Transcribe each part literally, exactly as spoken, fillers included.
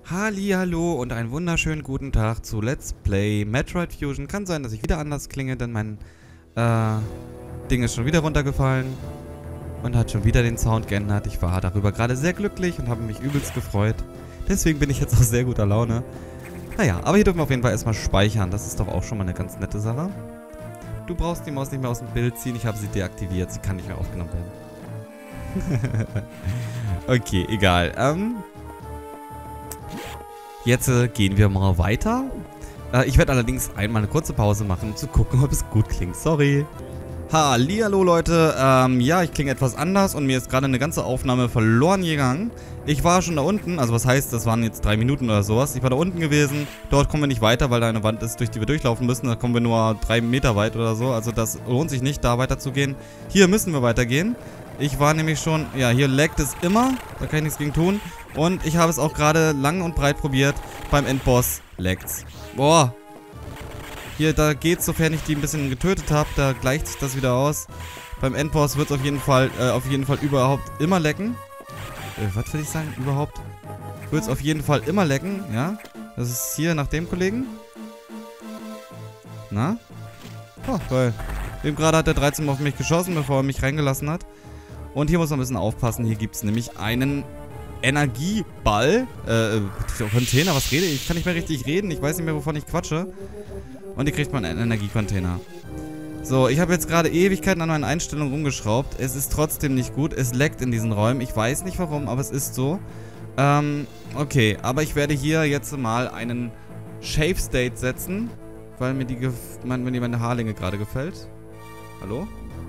Hallihallo und einen wunderschönen guten Tag zu Let's Play Metroid Fusion. Kann sein, dass ich wieder anders klinge, denn mein äh, Ding ist schon wieder runtergefallen und hat schon wieder den Sound geändert. Ich war darüber gerade sehr glücklich und habe mich übelst gefreut. Deswegen bin ich jetzt auch sehr guter Laune. Naja, aber hier dürfen wir auf jeden Fall erstmal speichern. Das ist doch auch schon mal eine ganz nette Sache. Du brauchst die Maus nicht mehr aus dem Bild ziehen. Ich habe sie deaktiviert. Sie kann nicht mehr aufgenommen werden. Okay, egal. Ähm... Jetzt äh, gehen wir mal weiter. Äh, ich werde allerdings einmal eine kurze Pause machen, um zu gucken, ob es gut klingt. Sorry. Hallihallo Leute. Ähm, ja, ich klinge etwas anders und mir ist gerade eine ganze Aufnahme verloren gegangen. Ich war schon da unten, also was heißt, das waren jetzt drei Minuten oder sowas. Ich war da unten gewesen. Dort kommen wir nicht weiter, weil da eine Wand ist, durch die wir durchlaufen müssen. Da kommen wir nur drei Meter weit oder so. Also das lohnt sich nicht, da weiter zu gehen. Hier müssen wir weitergehen. Ich war nämlich schon, ja, hier laggt es immer. Da kann ich nichts gegen tun. Und ich habe es auch gerade lang und breit probiert. Beim Endboss laggt's. Boah. Hier, da geht's, sofern ich die ein bisschen getötet habe. Da gleicht sich das wieder aus. Beim Endboss wird es auf jeden Fall, äh, auf jeden Fall überhaupt immer lecken. Äh, was will ich sagen? Überhaupt? Wird es auf jeden Fall immer lecken, ja. Das ist hier nach dem Kollegen. Na? Oh, geil. Eben gerade hat der dreizehn auf mich geschossen, bevor er mich reingelassen hat. Und hier muss man ein bisschen aufpassen. Hier gibt es nämlich einen Energieball. Äh, Container, was rede ich? Ich kann nicht mehr richtig reden. Ich weiß nicht mehr, wovon ich quatsche. Und hier kriegt man einen Energiecontainer. So, ich habe jetzt gerade Ewigkeiten an meinen Einstellungen rumgeschraubt. Es ist trotzdem nicht gut. Es leckt in diesen Räumen. Ich weiß nicht warum, aber es ist so. Ähm, okay. Aber ich werde hier jetzt mal einen Shave State setzen. Weil mir die, gef mein, mir meine Haarlänge gerade gefällt. Hallo?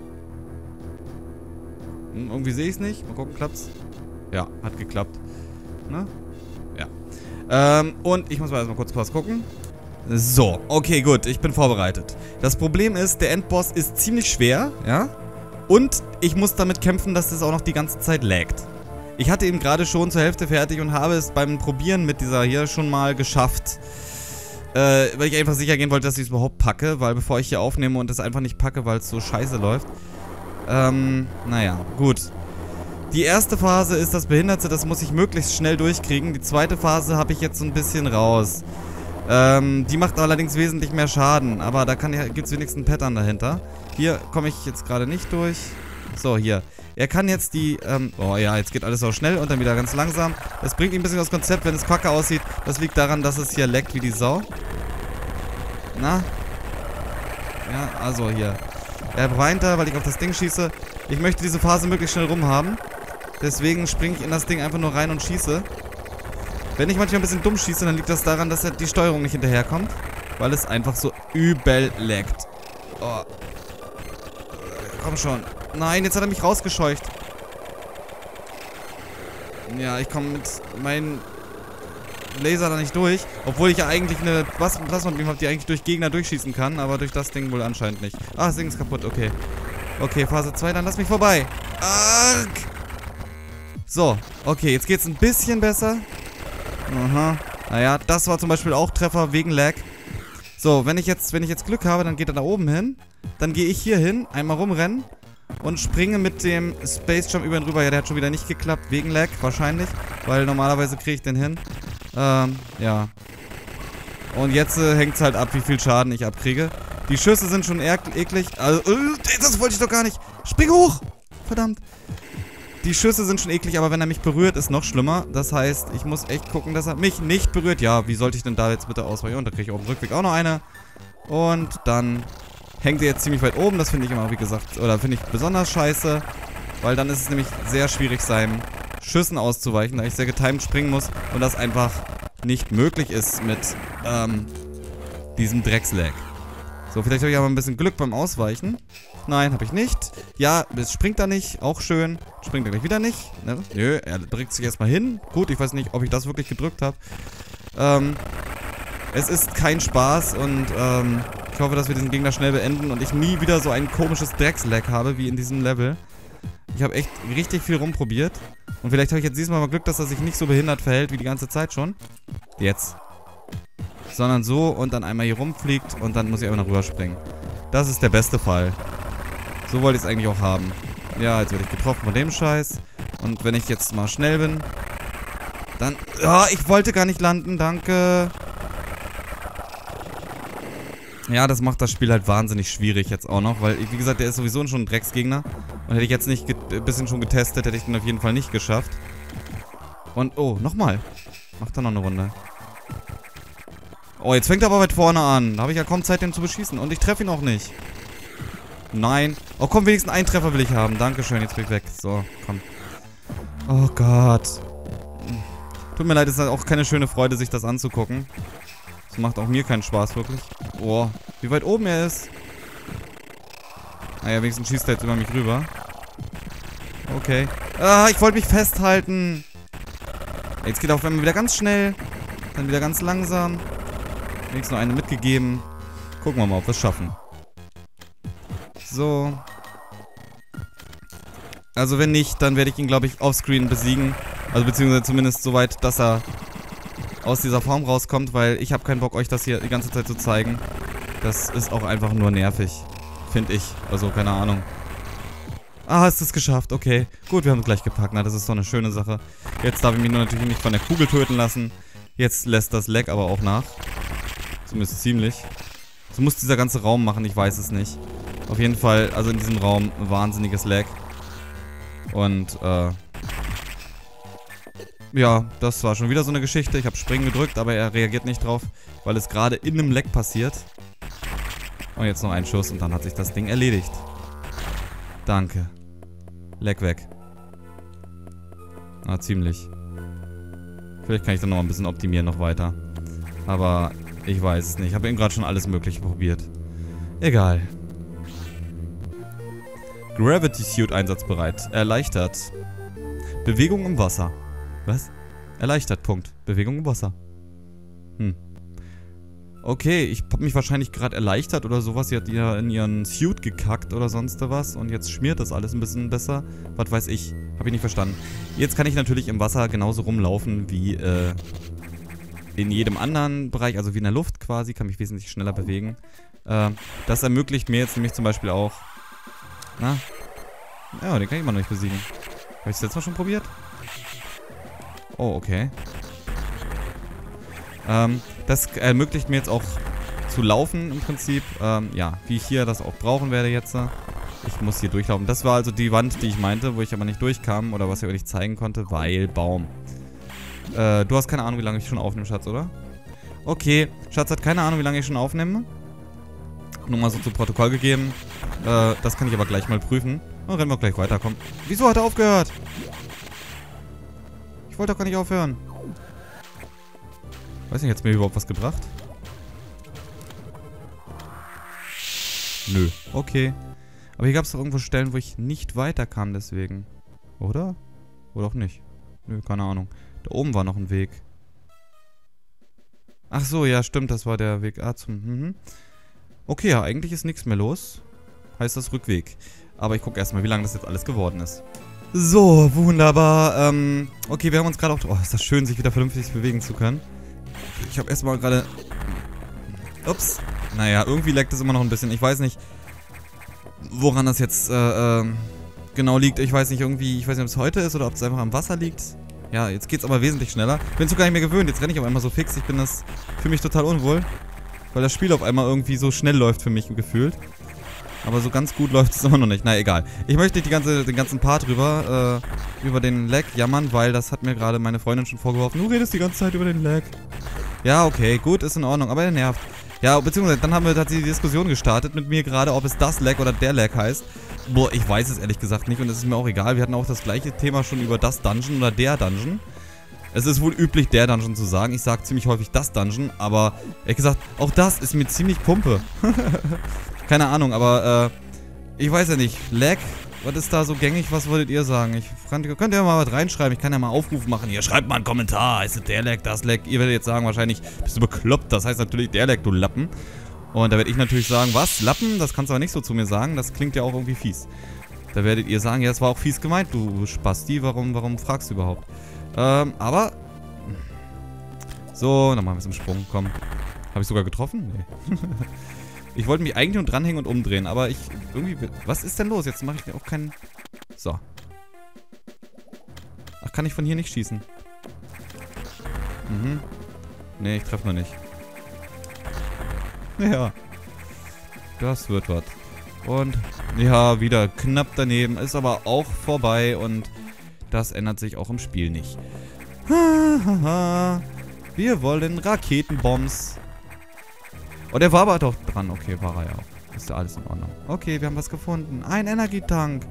Hm, irgendwie sehe ich es nicht. Mal gucken, klappt's? Ja, hat geklappt. Ne? Ja. Ähm, und ich muss mal erstmal kurz was gucken. So, okay, gut. Ich bin vorbereitet. Das Problem ist, der Endboss ist ziemlich schwer, ja? Und ich muss damit kämpfen, dass das auch noch die ganze Zeit laggt. Ich hatte ihn gerade schon zur Hälfte fertig und habe es beim Probieren mit dieser hier schon mal geschafft. Äh, weil ich einfach sicher gehen wollte, dass ich es überhaupt packe. Weil bevor ich hier aufnehme und es einfach nicht packe, weil es so scheiße läuft. Ähm, naja, gut. Die erste Phase ist das Behinderte, das muss ich möglichst schnell durchkriegen. Die zweite Phase habe ich jetzt so ein bisschen raus. Ähm, die macht allerdings wesentlich mehr Schaden, aber da gibt es wenigstens einen Pattern dahinter. Hier komme ich jetzt gerade nicht durch. So, hier. Er kann jetzt die, ähm, oh ja, jetzt geht alles so schnell und dann wieder ganz langsam. Das bringt ihm ein bisschen das Konzept, wenn es kacke aussieht. Das liegt daran, dass es hier leckt wie die Sau. Na? Ja, also hier. Er weint da, weil ich auf das Ding schieße. Ich möchte diese Phase möglichst schnell rumhaben. Deswegen springe ich in das Ding einfach nur rein und schieße. Wenn ich manchmal ein bisschen dumm schieße, dann liegt das daran, dass die Steuerung nicht hinterherkommt. Weil es einfach so übel laggt. Oh. Komm schon. Nein, jetzt hat er mich rausgescheucht. Ja, ich komme mit meinem Laser da nicht durch. Obwohl ich ja eigentlich eine Plasma-Beam habe, die eigentlich durch Gegner durchschießen kann. Aber durch das Ding wohl anscheinend nicht. Ah, das Ding ist kaputt, okay. Okay, Phase zwei, dann lass mich vorbei. Arg! So, okay, jetzt geht's ein bisschen besser. Aha. Naja, das war zum Beispiel auch Treffer wegen Lag. So, wenn ich jetzt, wenn ich jetzt Glück habe, dann geht er da oben hin. Dann gehe ich hier hin, einmal rumrennen und springe mit dem Space Jump über ihn rüber. Ja, der hat schon wieder nicht geklappt, wegen Lag wahrscheinlich. Weil normalerweise kriege ich den hin. Ähm, ja. Und jetzt äh, hängt es halt ab, wie viel Schaden ich abkriege. Die Schüsse sind schon eklig. Also, äh, das wollte ich doch gar nicht. Spring hoch! Verdammt. Die Schüsse sind schon eklig, aber wenn er mich berührt, ist noch schlimmer. Das heißt, ich muss echt gucken, dass er mich nicht berührt. Ja, wie sollte ich denn da jetzt bitte ausweichen? Und da kriege ich auf dem Rückweg auch noch eine. Und dann hängt er jetzt ziemlich weit oben. Das finde ich immer, wie gesagt, oder finde ich besonders scheiße. Weil dann ist es nämlich sehr schwierig, seinen Schüssen auszuweichen, da ich sehr getimed springen muss. Und das einfach nicht möglich ist mit ähm, diesem Dreckslag. So, vielleicht habe ich aber ein bisschen Glück beim Ausweichen. Nein, habe ich nicht. Ja, es springt da nicht. Auch schön. Springt er gleich wieder nicht. Ne? Nö, er drückt sich erstmal hin. Gut, ich weiß nicht, ob ich das wirklich gedrückt habe. Ähm, es ist kein Spaß und ähm, ich hoffe, dass wir diesen Gegner schnell beenden und ich nie wieder so ein komisches Dreckslag habe wie in diesem Level. Ich habe echt richtig viel rumprobiert. Und vielleicht habe ich jetzt diesmal mal Glück, dass er sich nicht so behindert verhält wie die ganze Zeit schon. Jetzt. Sondern so und dann einmal hier rumfliegt und dann muss ich einfach noch rüberspringen. Das ist der beste Fall. So wollte ich es eigentlich auch haben. Ja, jetzt werde ich getroffen von dem Scheiß. Und wenn ich jetzt mal schnell bin, Dann... Ja, ich wollte gar nicht landen, danke. Ja, das macht das Spiel halt wahnsinnig schwierig jetzt auch noch, weil, wie gesagt, der ist sowieso schon ein Drecksgegner. Und hätte ich jetzt nicht ein bisschen schon getestet, hätte ich den auf jeden Fall nicht geschafft. Und, oh, nochmal. Macht er noch eine Runde. Oh, jetzt fängt er aber weit vorne an. Da habe ich ja kaum Zeit, den zu beschießen. Und ich treffe ihn auch nicht. Nein. Oh, komm, wenigstens einen Treffer will ich haben. Dankeschön, jetzt bin ich weg. So, komm. Oh Gott. Tut mir leid, es ist auch keine schöne Freude, sich das anzugucken. Das macht auch mir keinen Spaß, wirklich. Oh, wie weit oben er ist. Naja, wenigstens schießt er jetzt über mich rüber. Okay. Ah, ich wollte mich festhalten. Jetzt geht er auf einmal wieder ganz schnell. Dann wieder ganz langsam. Wenigstens noch eine mitgegeben. Gucken wir mal, ob wir es schaffen. So. Also wenn nicht, dann werde ich ihn, glaube ich, offscreen besiegen. Also beziehungsweise zumindest so weit, dass er aus dieser Form rauskommt, weil ich habe keinen Bock, euch das hier die ganze Zeit zu zeigen. Das ist auch einfach nur nervig. Finde ich. Also, keine Ahnung. Ah, hast du es geschafft. Okay. Gut, wir haben es gleich gepackt. Na, das ist doch eine schöne Sache. Jetzt darf ich mich nur natürlich nicht von der Kugel töten lassen. Jetzt lässt das Lag aber auch nach. Zumindest ziemlich. So muss dieser ganze Raum machen, ich weiß es nicht. Auf jeden Fall, also in diesem Raum, ein wahnsinniges Lag. Und, äh... ja, das war schon wieder so eine Geschichte. Ich habe Springen gedrückt, aber er reagiert nicht drauf, weil es gerade in einem Lag passiert. Und jetzt noch ein Schuss und dann hat sich das Ding erledigt. Danke. Lag weg. Ah, ziemlich. Vielleicht kann ich dann noch ein bisschen optimieren noch weiter. Aber ich weiß es nicht. Ich habe eben gerade schon alles Mögliche probiert. Egal. Gravity Suit einsatzbereit. Erleichtert. Bewegung im Wasser. Was? Erleichtert, Punkt. Bewegung im Wasser. Hm. Okay, ich hab mich wahrscheinlich gerade erleichtert oder sowas. Sie hat ja in ihren Suit gekackt oder sonst was. Und jetzt schmiert das alles ein bisschen besser. Was weiß ich. Hab ich nicht verstanden. Jetzt kann ich natürlich im Wasser genauso rumlaufen wie äh, in jedem anderen Bereich. Also wie in der Luft quasi. Kann mich wesentlich schneller bewegen. Äh, das ermöglicht mir jetzt nämlich zum Beispiel auch... Na? Ja, den kann ich immer noch nicht besiegen. Habe ich das letztes Mal schon probiert? Oh, okay. Ähm, das ermöglicht mir jetzt auch zu laufen im Prinzip. Ähm, ja, wie ich hier das auch brauchen werde jetzt. Ich muss hier durchlaufen. Das war also die Wand, die ich meinte, wo ich aber nicht durchkam oder was ich aber nicht zeigen konnte, weil Baum. Äh, du hast keine Ahnung, wie lange ich schon aufnehme, Schatz, oder? Okay, Schatz hat keine Ahnung, wie lange ich schon aufnehme. Nur mal so zu Protokoll gegeben. Äh, das kann ich aber gleich mal prüfen. Dann rennen wir gleich weiter, komm. Wieso hat er aufgehört? Ich wollte doch gar nicht aufhören. Weiß nicht, hat es mir überhaupt was gebracht? Nö. Okay. Aber hier gab es doch irgendwo Stellen, wo ich nicht weiterkam deswegen. Oder? Oder auch nicht. Nö, keine Ahnung. Da oben war noch ein Weg. Ach so, ja, stimmt, das war der Weg A zum... Mhm. Okay, ja, eigentlich ist nichts mehr los. Heißt das Rückweg. Aber ich gucke erstmal, wie lange das jetzt alles geworden ist. So, wunderbar. Ähm, okay, wir haben uns gerade auch... Oh, ist das schön, sich wieder vernünftig bewegen zu können. Ich habe erstmal gerade... Ups. Naja, irgendwie leckt es immer noch ein bisschen. Ich weiß nicht, woran das jetzt äh, äh, genau liegt. Ich weiß nicht, irgendwie... Ich weiß nicht, ob es heute ist oder ob es einfach am Wasser liegt. Ja, jetzt geht's aber wesentlich schneller. Ich bin so gar nicht mehr gewöhnt. Jetzt renne ich auf einmal so fix. Ich bin das... Für mich total unwohl. Weil das Spiel auf einmal irgendwie so schnell läuft für mich gefühlt. Aber so ganz gut läuft es immer noch nicht. Na, egal. Ich möchte nicht die ganze, den ganzen Part drüber, äh, über den Lag jammern, weil das hat mir gerade meine Freundin schon vorgeworfen. Du redest die ganze Zeit über den Lag. Ja, okay, gut, ist in Ordnung, aber er nervt. Ja, beziehungsweise dann haben wir, hat sie die Diskussion gestartet mit mir gerade, ob es das Lag oder der Lag heißt. Boah, ich weiß es ehrlich gesagt nicht und es ist mir auch egal. Wir hatten auch das gleiche Thema schon über das Dungeon oder der Dungeon. Es ist wohl üblich, der Dungeon zu sagen. Ich sage ziemlich häufig das Dungeon, aber ehrlich gesagt, auch das ist mir ziemlich Pumpe. Keine Ahnung, aber äh, ich weiß ja nicht. Lag, was ist da so gängig? Was würdet ihr sagen? Ich könnt, könnt ihr mal was reinschreiben? Ich kann ja mal Aufruf machen. Hier, schreibt mal einen Kommentar. Heißt es der Lag, das Lag? Ihr werdet jetzt sagen wahrscheinlich, bist du bekloppt? Das heißt natürlich der Lag, du Lappen. Und da werde ich natürlich sagen, was? Lappen? Das kannst du aber nicht so zu mir sagen. Das klingt ja auch irgendwie fies. Da werdet ihr sagen, ja, das war auch fies gemeint, du Spasti. Warum, warum fragst du überhaupt? Ähm, aber... So, dann machen wir es im Sprung. Komm. Habe ich sogar getroffen? Nee. Ich wollte mich eigentlich nur dranhängen und umdrehen, aber ich irgendwie... Was ist denn los? Jetzt mache ich mir auch keinen... So. Ach, kann ich von hier nicht schießen? Mhm. Nee, ich treffe noch nicht. Ja. Das wird was. Und ja, wieder knapp daneben. Ist aber auch vorbei und das ändert sich auch im Spiel nicht. Wir wollen Raketenbombs. Oh, der war aber doch dran. Okay, war er ja auch. Ist ja alles in Ordnung. Okay, wir haben was gefunden. Ein Energietank.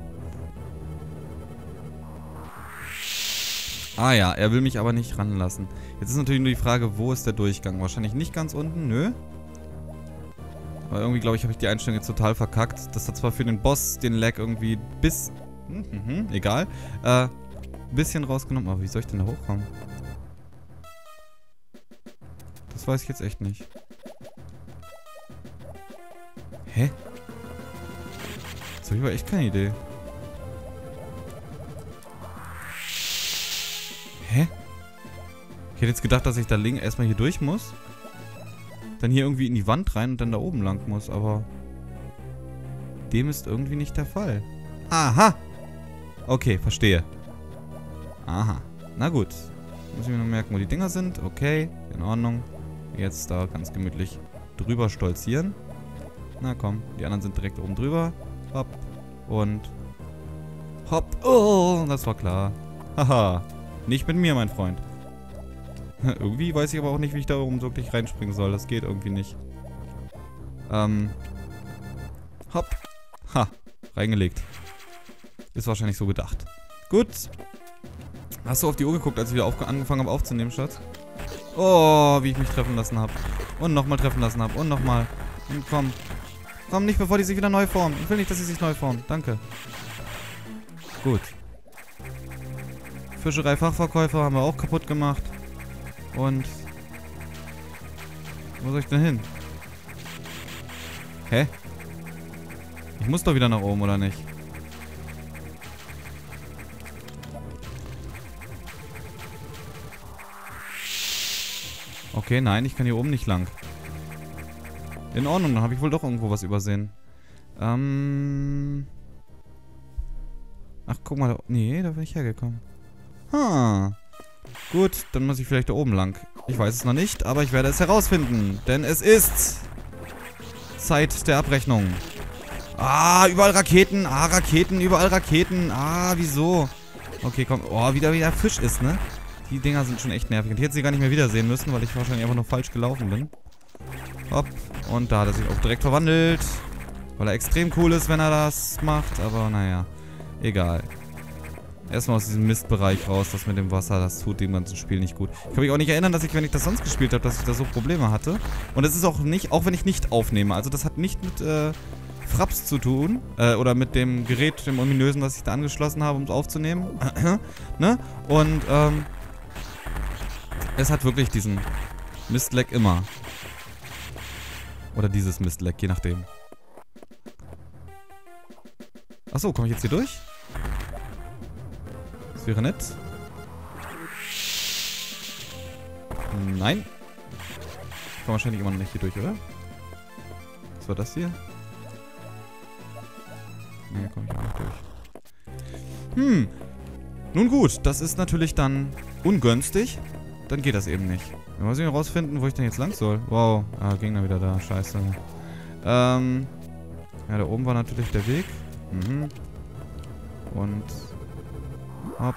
Ah ja, er will mich aber nicht ranlassen. Jetzt ist natürlich nur die Frage, wo ist der Durchgang? Wahrscheinlich nicht ganz unten, nö. Aber irgendwie, glaube ich, habe ich die Einstellung jetzt total verkackt. Das hat zwar für den Boss den Lag irgendwie bis... Hm, hm, hm, egal. Äh, bisschen rausgenommen. Aber wie soll ich denn da hochkommen? Das weiß ich jetzt echt nicht. Hä? Jetzt habe ich aber echt keine Idee. Hä? Ich hätte jetzt gedacht, dass ich da links erstmal hier durch muss. Dann hier irgendwie in die Wand rein und dann da oben lang muss, aber dem ist irgendwie nicht der Fall. Aha! Okay, verstehe. Aha. Na gut. Muss ich mir nur merken, wo die Dinger sind. Okay, in Ordnung. Jetzt da ganz gemütlich drüber stolzieren. Na komm, die anderen sind direkt oben drüber. Hopp. Und hopp. Oh, das war klar. Haha. Nicht mit mir, mein Freund. Irgendwie weiß ich aber auch nicht, wie ich da oben wirklich reinspringen soll. Das geht irgendwie nicht. Ähm. Hopp. Ha. Reingelegt. Ist wahrscheinlich so gedacht. Gut. Hast du auf die Uhr geguckt, als ich wieder angefangen habe aufzunehmen, Schatz? Oh, wie ich mich treffen lassen habe. Und nochmal treffen lassen habe. Und nochmal. Und komm. Komm, nicht bevor die sich wieder neu formen. Ich will nicht, dass sie sich neu formen. Danke. Gut. Fischerei-Fachverkäufer haben wir auch kaputt gemacht. Und... Wo soll ich denn hin? Hä? Ich muss doch wieder nach oben, oder nicht? Okay, nein, ich kann hier oben nicht lang. In Ordnung, dann habe ich wohl doch irgendwo was übersehen. Ähm... Ach, guck mal, da... Nee, da bin ich hergekommen. Ha. Gut, dann muss ich vielleicht da oben lang. Ich weiß es noch nicht, aber ich werde es herausfinden. Denn es ist... Zeit der Abrechnung. Ah, überall Raketen. Ah, Raketen, überall Raketen. Ah, wieso? Okay, komm. Oh, wieder wie der Fisch ist, ne? Die Dinger sind schon echt nervig. Und ich hätte sie gar nicht mehr wiedersehen müssen, weil ich wahrscheinlich einfach nur falsch gelaufen bin. Hopp. Und da hat er sich auch direkt verwandelt. Weil er extrem cool ist, wenn er das macht. Aber naja, egal. Erstmal aus diesem Mistbereich raus, das mit dem Wasser, das tut dem ganzen Spiel nicht gut. Ich kann mich auch nicht erinnern, dass ich, wenn ich das sonst gespielt habe, dass ich da so Probleme hatte. Und es ist auch nicht, auch wenn ich nicht aufnehme. Also das hat nicht mit äh, Fraps zu tun. Äh, oder mit dem Gerät, dem ominösen, was ich da angeschlossen habe, um es aufzunehmen. Ne? Und ähm, es hat wirklich diesen Mistleck immer. Oder dieses Mistleck, je nachdem. Achso, komme ich jetzt hier durch? Das wäre nett. Nein. Ich komme wahrscheinlich immer noch nicht hier durch, oder? Was war das hier? Ne, komme ich auch nicht durch. Hm. Nun gut, das ist natürlich dann ungünstig. Dann geht das eben nicht. Wir müssen herausfinden, wo ich denn jetzt lang soll. Wow. Ah, Gegner wieder da. Scheiße. Ähm. Ja, da oben war natürlich der Weg. Mhm. Und... Hopp.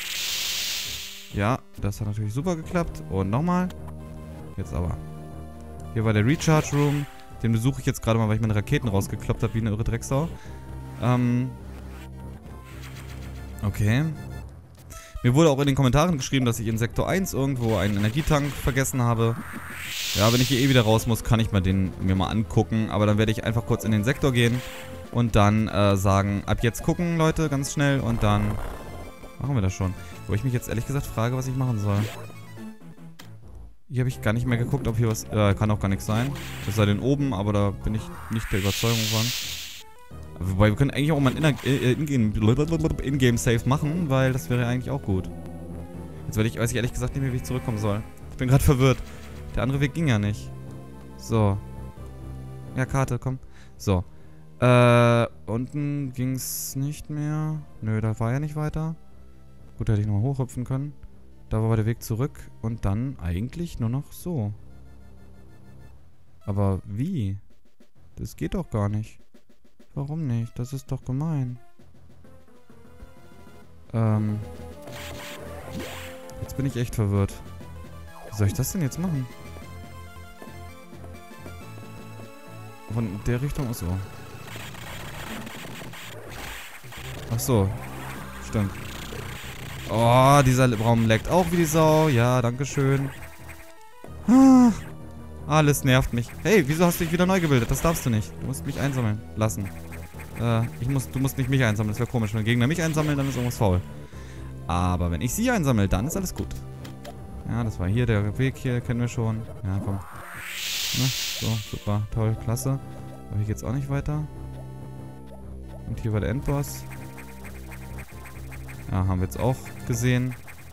Ja, das hat natürlich super geklappt. Und nochmal. Jetzt aber. Hier war der Recharge Room. Den besuche ich jetzt gerade mal, weil ich meine Raketen rausgekloppt habe, wie eine irre Drecksau. Ähm. Okay. Mir wurde auch in den Kommentaren geschrieben, dass ich in Sektor eins irgendwo einen Energietank vergessen habe. Ja, wenn ich hier eh wieder raus muss, kann ich mal den mir mal angucken. Aber dann werde ich einfach kurz in den Sektor gehen und dann äh, sagen, ab jetzt gucken, Leute, ganz schnell. Und dann machen wir das schon. Wo ich mich jetzt ehrlich gesagt frage, was ich machen soll. Hier habe ich gar nicht mehr geguckt, ob hier was... Äh, kann auch gar nichts sein. Es sei denn oben, aber da bin ich nicht der Überzeugung von. Wobei, wir können eigentlich auch mal ein In-Game-Save machen, weil das wäre ja eigentlich auch gut. Jetzt weiß ich, weiß ich ehrlich gesagt nicht mehr, wie ich zurückkommen soll. Ich bin gerade verwirrt. Der andere Weg ging ja nicht. So. Ja, Karte, komm. So. Äh, unten ging's nicht mehr. Nö, da war ja nicht weiter. Gut, da hätte ich nochmal hochhüpfen können. Da war der Weg zurück. Und dann eigentlich nur noch so. Aber wie? Das geht doch gar nicht. Warum nicht? Das ist doch gemein. Ähm. Jetzt bin ich echt verwirrt. Wie soll ich das denn jetzt machen? Von der Richtung ist so. Ach so. Stimmt. Oh, dieser Raum leckt auch wie die Sau. Ja, dankeschön. Ah, alles nervt mich. Hey, wieso hast du dich wieder neu gebildet? Das darfst du nicht. Du musst mich einsammeln lassen. Äh, ich muss, du musst nicht mich einsammeln. Das wäre komisch. Wenn Gegner mich einsammeln, dann ist irgendwas faul. Aber wenn ich sie einsammle, dann ist alles gut. Ja, das war hier der Weg hier. Kennen wir schon. Ja, komm. Na, so, super. Toll, klasse. Aber hier geht's auch nicht weiter. Und hier war der Endboss. Ja, haben wir jetzt auch gesehen.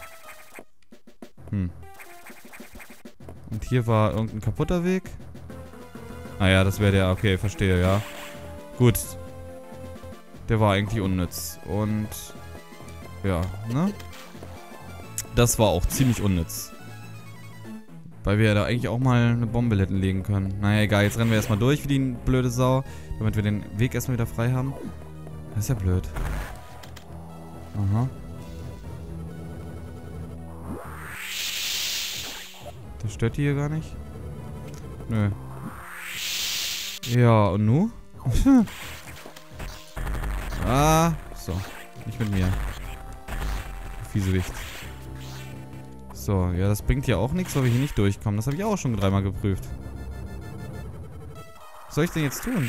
Hm. Und hier war irgendein kaputter Weg. Ah ja, das wäre der. Okay, verstehe, ja. Gut. Der war eigentlich unnütz. Und ja, ne? Das war auch ziemlich unnütz. Weil wir da eigentlich auch mal eine Bombe hätten legen können. Naja, egal. Jetzt rennen wir erstmal durch wie die blöde Sau. Damit wir den Weg erstmal wieder frei haben. Das ist ja blöd. Aha. Das stört die hier gar nicht? Nö. Ja, und nu? Ah, so. Nicht mit mir. Fiesewicht. So, ja, das bringt ja auch nichts, weil wir hier nicht durchkommen. Das habe ich auch schon dreimal geprüft. Was soll ich denn jetzt tun?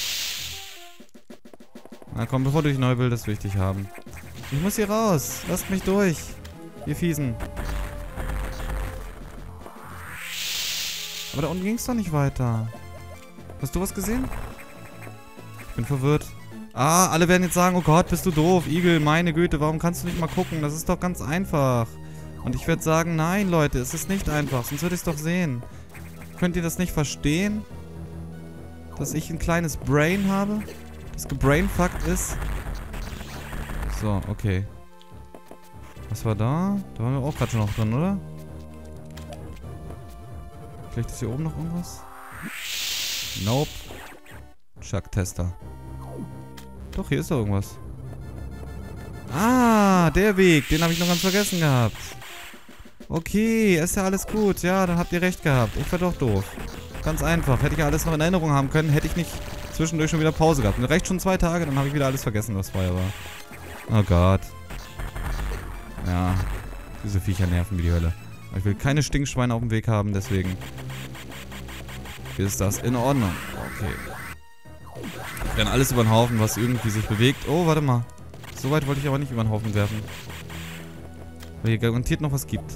Na komm, bevor du dich neu bildest, will ich dich haben. Ich muss hier raus. Lasst mich durch. Ihr Fiesen. Aber da unten ging es doch nicht weiter. Hast du was gesehen? Ich bin verwirrt. Ah, alle werden jetzt sagen, oh Gott, bist du doof. Igel, meine Güte, warum kannst du nicht mal gucken? Das ist doch ganz einfach. Und ich werde sagen, nein, Leute, es ist nicht einfach. Sonst würde ich es doch sehen. Könnt ihr das nicht verstehen? Dass ich ein kleines Brain habe? Das gebrainfuckt ist? So, okay. Was war da? Da waren wir auch gerade schon noch drin, oder? Vielleicht ist hier oben noch irgendwas? Nope. Chuck-Tester. Doch, hier ist doch irgendwas. Ah, der Weg. Den habe ich noch ganz vergessen gehabt. Okay, ist ja alles gut. Ja, dann habt ihr recht gehabt. Ich war doch doof. Ganz einfach. Hätte ich ja alles noch in Erinnerung haben können, hätte ich nicht zwischendurch schon wieder Pause gehabt. Und reicht schon zwei Tage, dann habe ich wieder alles vergessen, was vorher war. Oh Gott. Ja, diese Viecher nerven wie die Hölle. Aber ich will keine Stinkschweine auf dem Weg haben, deswegen ist das in Ordnung. Okay. Ich renne alles über den Haufen, was irgendwie sich bewegt. Oh, warte mal. So weit wollte ich aber nicht über den Haufen werfen. Weil hier garantiert noch was gibt.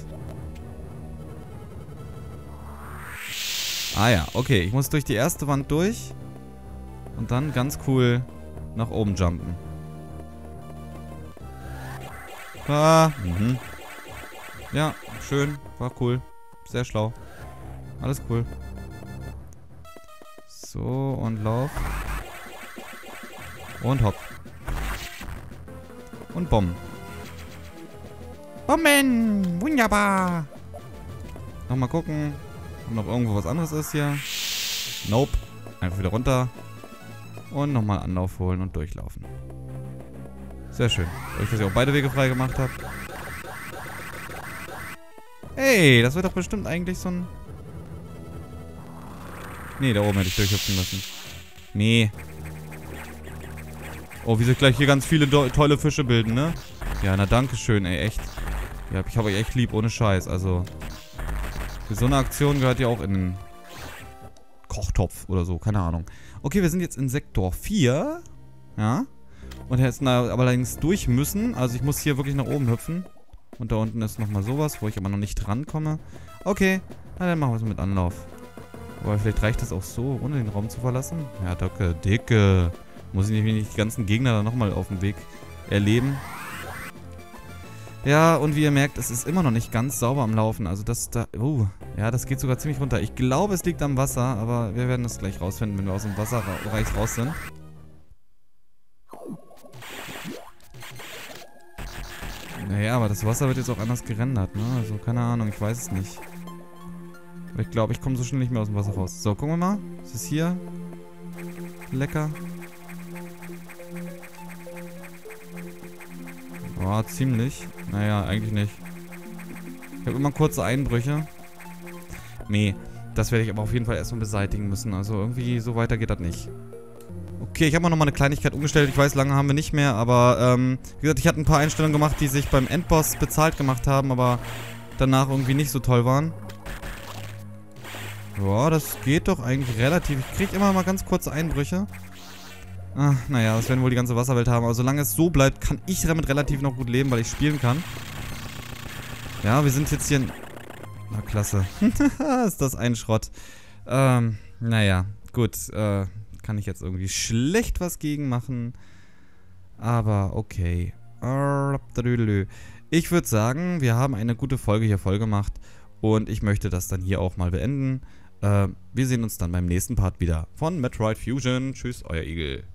Ah ja, okay. Ich muss durch die erste Wand durch. Und dann ganz cool nach oben jumpen. Ah, mhm. Ja, schön. War cool. Sehr schlau. Alles cool. So, und lauf. Und hopp. Und Bomben. Bomben! Wunderbar! Nochmal gucken, ob noch irgendwo was anderes ist hier. Nope. Einfach wieder runter. Und nochmal Anlauf holen und durchlaufen. Sehr schön. Weil ich dass ich auch beide Wege frei gemacht habe. Hey, das wird doch bestimmt eigentlich so ein... Nee, da oben hätte ich durchhüpfen müssen. Nee. Oh, wie sich gleich hier ganz viele tolle Fische bilden, ne? Ja, na danke schön, ey, echt. Ja, ich habe euch echt lieb, ohne Scheiß. Also, für so eine Aktion gehört ja auch in den Kochtopf oder so, keine Ahnung. Okay, wir sind jetzt in Sektor vier. Ja. Und jetzt aber allerdings durch müssen. Also ich muss hier wirklich nach oben hüpfen. Und da unten ist nochmal sowas, wo ich aber noch nicht rankomme. Okay, na dann machen wir es mit Anlauf. Aber vielleicht reicht das auch so, ohne den Raum zu verlassen. Ja, dicke, dicke. Muss ich nicht die ganzen Gegner dann nochmal auf dem Weg erleben. Ja, und wie ihr merkt, es ist immer noch nicht ganz sauber am Laufen. Also das da... Uh, ja, das geht sogar ziemlich runter. Ich glaube, es liegt am Wasser, aber wir werden es gleich rausfinden, wenn wir aus dem Wasserbereich raus sind. Naja, aber das Wasser wird jetzt auch anders gerendert, ne? Also, keine Ahnung, ich weiß es nicht. Aber ich glaube, ich komme so schnell nicht mehr aus dem Wasser raus. So, gucken wir mal. Ist es hier? Lecker. Oh, ziemlich. Naja, eigentlich nicht. Ich habe immer kurze Einbrüche. Nee, das werde ich aber auf jeden Fall erstmal beseitigen müssen. Also irgendwie so weiter geht das nicht. Okay, ich habe mal nochmal eine Kleinigkeit umgestellt. Ich weiß, lange haben wir nicht mehr, aber ähm, wie gesagt, ich hatte ein paar Einstellungen gemacht, die sich beim Endboss bezahlt gemacht haben, aber danach irgendwie nicht so toll waren. Boah, das geht doch eigentlich relativ. Ich kriege immer mal ganz kurze Einbrüche. Ah, naja, das werden wohl die ganze Wasserwelt haben. Aber solange es so bleibt, kann ich damit relativ noch gut leben, weil ich spielen kann. Ja, wir sind jetzt hier in... Na, klasse. Ist das ein Schrott. Ähm, naja, gut. Äh, kann ich jetzt irgendwie schlecht was gegen machen. Aber okay. Ich würde sagen, wir haben eine gute Folge hier voll gemacht. Und ich möchte das dann hier auch mal beenden. Äh, wir sehen uns dann beim nächsten Part wieder von Metroid Fusion. Tschüss, euer Igel.